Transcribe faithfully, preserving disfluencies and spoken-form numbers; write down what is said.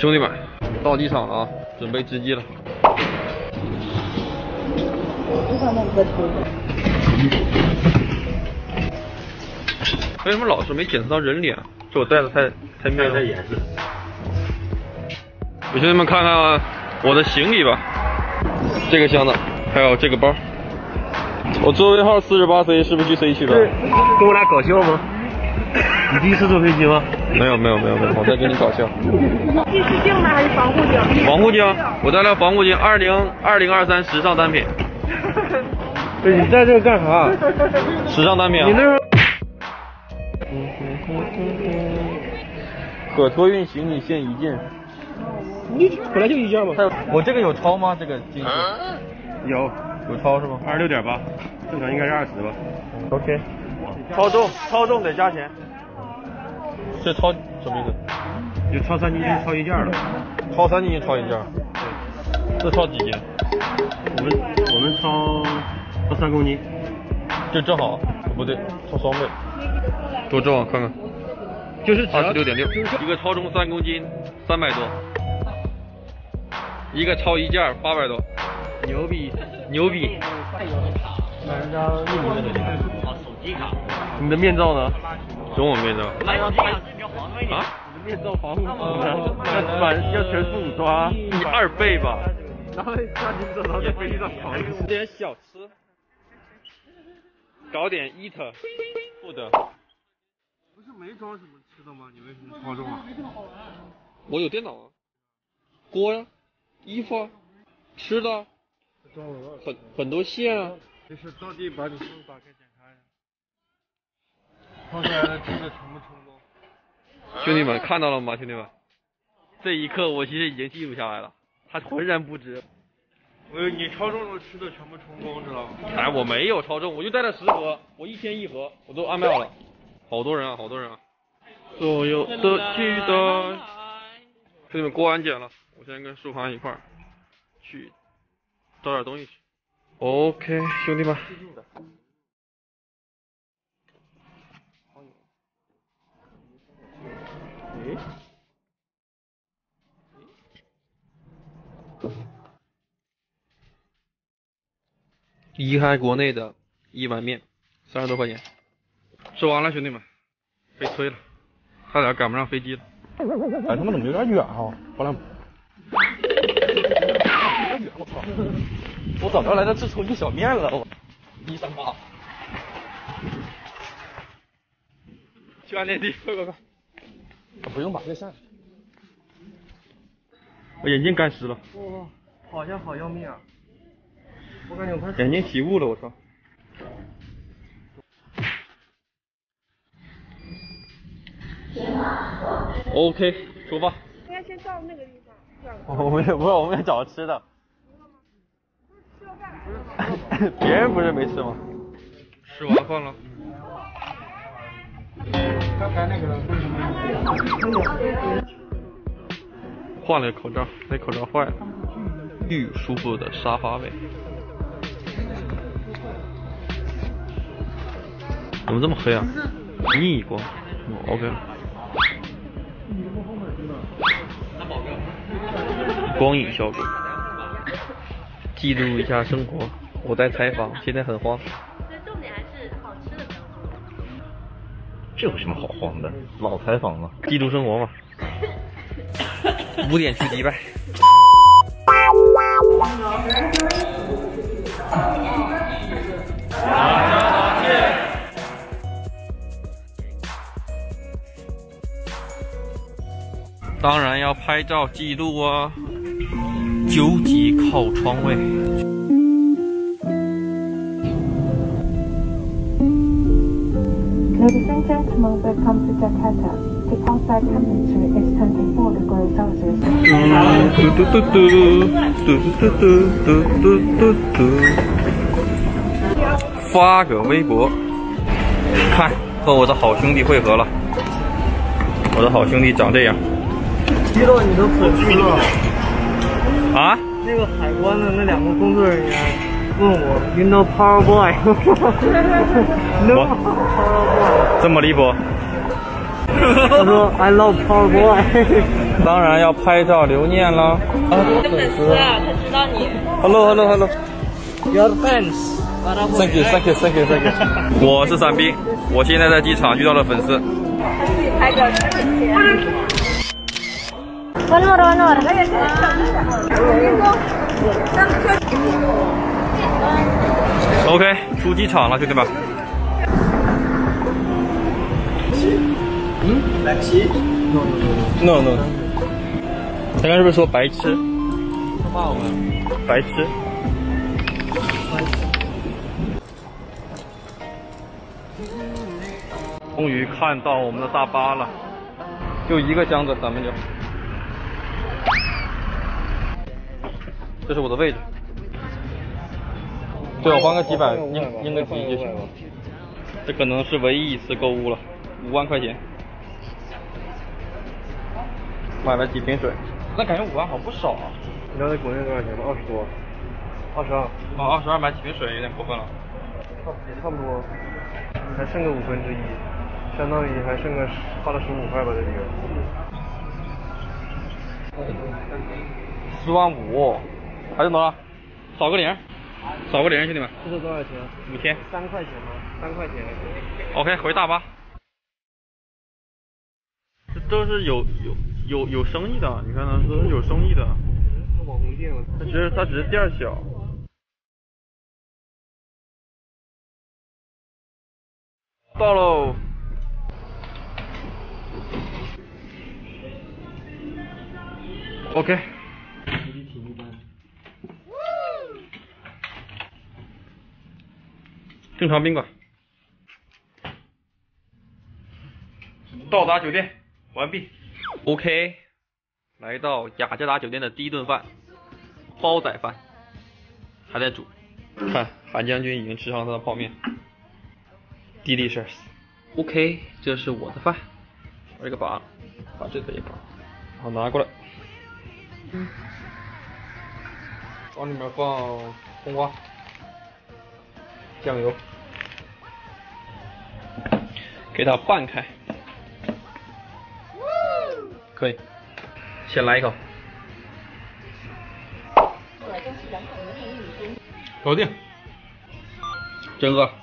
兄弟们，到机场了啊，准备值机了。为什么老是没检测到人脸？是我戴的太太面了。 也是。 给兄弟们看看我的行李吧，这个箱子，还有这个包。我座位号四十八 C， 是不是去 C 区的？ 跟我俩搞笑吗？你第一次坐飞机吗？ 没有没有没有没有，我在跟你搞笑。 近视镜呢还是防护镜？ 防护镜，我带了防护镜，二零二零二三时尚单品。 对，你带这个干啥？ 时尚单品啊。 你那时候。 可托运行李限一件。 你本来就一件嘛。 我这个有超吗？这个进去？ 有， 有超是吗？ 二十六点八，正常应该是二十吧。 OK。超重，超重得加钱。这超什么意思？ 就超三斤就超一件了。 超三斤超一件。这超几斤？ 我们我们超超三公斤。 这正好，不对，超双倍。多重啊？看看。 就是二十六点六，一个超重三公斤，三百多。一个超一件八百多。 牛逼， 牛逼。 买了张印尼的手机卡。哦，手机卡。你的面罩呢？ 中文面罩。 那要这样是比较划算一点。啊？你的面罩防护要反要全副武装。 你二倍吧。 然后下机之后，然后在飞机上跑。 吃点小吃。搞点 eat food。 不是没装什么吃的吗？你为什么超重啊？ 我有电脑啊，锅呀、衣服啊、吃的，很很多线啊。 就是到底把你手打开检查一下，掏出来的吃的成不成功？ 兄弟们看到了吗？兄弟们，这一刻我其实已经记录下来了，他浑然不知。 我以为你超重了吃的全部成功，知道吗？ 哎，我没有超重，我就带了十盒，我一天一盒，我都安排好了。好多人啊，好多人啊！所有的期待，兄弟们过安检了，我先跟舒涵一块儿去找点东西吃。OK， 兄弟们。诶？离开国内的一碗面，三十多块钱。吃完了，兄弟们，被催了，差点赶不上飞机了。哎，他妈怎么有点远哈？后来，我操！我早上来这吃出一小面了，我一三八。去按电梯，快快快！不用把这下去。我眼镜干湿了。 哇，好像好要命啊！我感觉我快眼睛起雾了，我操！OK， 出发。 应该先到那个地方。 我们也不是，我们也找吃的。别人不是没吃吗？吃完饭了。 刚才那个换了个口罩，那口罩坏了。巨舒服的沙发位。怎么这么黑啊？逆光。嗯 OK 了。光影效果，记录一下生活。我在采访，现在很慌。 所以重点还是好吃的比较重要。 这有什么好慌的？老采访了，记录生活嘛。五点去迪拜。当然要拍照记录啊！九级靠窗位。 Ladies and gentlemen, welcome to Jakarta. The outside temperature is twenty-four degrees Celsius. 嘟嘟嘟嘟嘟嘟嘟嘟嘟嘟。发个微博，看和我的好兄弟会合了。我的好兄弟长这样。 知道你的粉丝了啊？ 那个海关的那两个工作人员问我 ，You know Power Boy？ No Power Boy。 这么离谱？ 他说 I love Power Boy。 当然要拍照留念了。 你的粉丝啊，他知道你。 Hello Hello Hello。 Your fans。 Thank you Thank you Thank you Thank you。我是伞兵，我现在在机场遇到了粉丝。 他自己拍个视频。 One more, one more. OK， 出机场了，兄弟们。 嗯 ？Black sheep？ No no no。他刚是不是说白痴？ 他骂我们。 白痴。终于看到我们的大巴了，就一个箱子，咱们就。这是我的位置。对，我花个几百，应应该可以就行。这可能是唯一一次购物了，五万块钱，买了几瓶水。那感觉五万好不少啊！ 你知道在国内多少钱吗？二十多，二十二。 哦，二十二买几瓶水有点过分了。 差也差不多，还剩个五分之一，相当于还剩个花了十五块吧，这里面。 四万五，还剩多少？扫个零，扫个零，兄弟们。 这是多少钱？ 五千。 三块钱吗？三块钱。 OK， 回大巴。这都是有有有有生意的，你看它都是有生意的。 网红店了。 它只是它只是店小。到喽。OK。正常宾馆。到达酒店，完毕。OK， 来到雅加达酒店的第一顿饭，煲仔饭，还在煮。看，韩将军已经吃上他的泡面 ，delicious。OK， 这是我的饭，把这个拔了，把这个也拔了，然后拿过来，往里面放葱花、酱油，给它拌开。可以，先来一口，搞定，真饿。